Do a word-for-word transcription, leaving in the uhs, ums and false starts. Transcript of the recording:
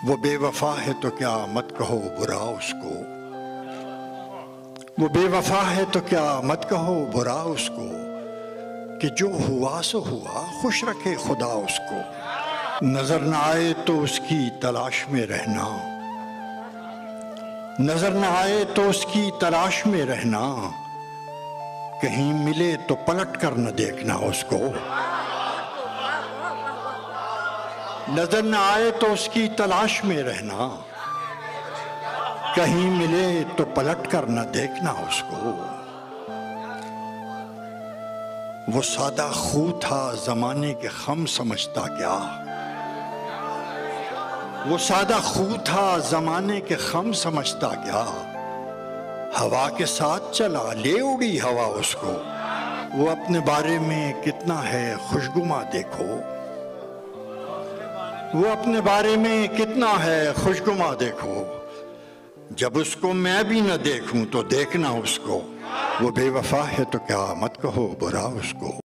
वो बेवफा है तो क्या मत कहो बुरा उसको, वो बेवफा है तो क्या मत कहो बुरा उसको, कि जो हुआ सो हुआ खुश रखे खुदा उसको। नजर न आए तो उसकी तलाश में रहना, नजर न आए तो उसकी तलाश में रहना, कहीं मिले तो पलट कर न देखना उसको। नजर न आए तो उसकी तलाश में रहना, कहीं मिले तो पलट कर न देखना उसको। वो सादा खू था जमाने के खम समझता क्या, वो सादा खू था जमाने के खम समझता क्या, हवा के साथ चला ले उड़ी हवा उसको। वो अपने बारे में कितना है खुशगुमा देखो, वो अपने बारे में कितना है खुशगुमा देखो, जब उसको मैं भी न देखूं तो देखना उसको। वो बेवफा है तो क्या मत कहो बुरा उसको।